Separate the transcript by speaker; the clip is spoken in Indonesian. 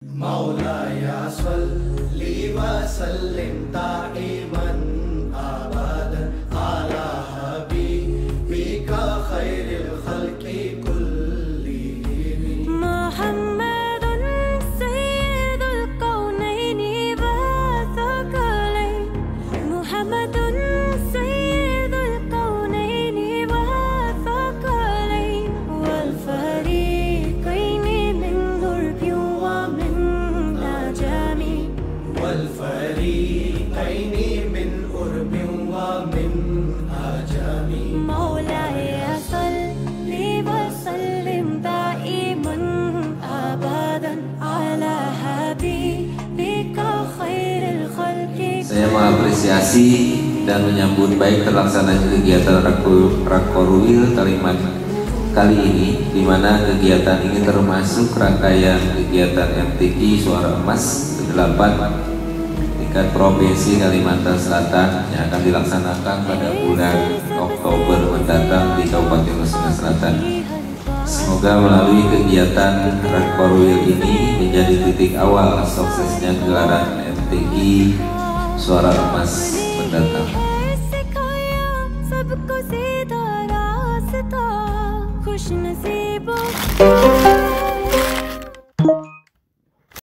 Speaker 1: मौलाया सल्ली व सल्लिम दाइमन अबदन अला हबीबिका खैरिल खल्क़ि कुल्लिहिम
Speaker 2: मुहम्मदुन सय्यिदुल कौनैनि व सकलैन मुहम्मदुन सय्यिदुल कौनैनि व सकलैन वल फरीक़ैनि मिन गुर्बि व मिन अजमी
Speaker 1: والفريقين من قرب ومن عجم
Speaker 2: مولاي صل وسلم دائما أبدا على حبيبك خير الخلق.
Speaker 3: Saya mengapresiasi dan menyambut baik terlaksananya kegiatan Rakorwil Kalimantan kali ini, di mana kegiatan ini termasuk rangkaian kegiatan MTQ Suara Emas ke-8 tingkat Provinsi Kalimantan Selatan yang akan dilaksanakan pada bulan Oktober mendatang di Kabupaten Nusa Selatan. Semoga melalui kegiatan Rakorwil ini menjadi titik awal suksesnya gelaran MTQ Suara Emas mendatang.
Speaker 2: सबको सीधा रास्ता खुश नसीबों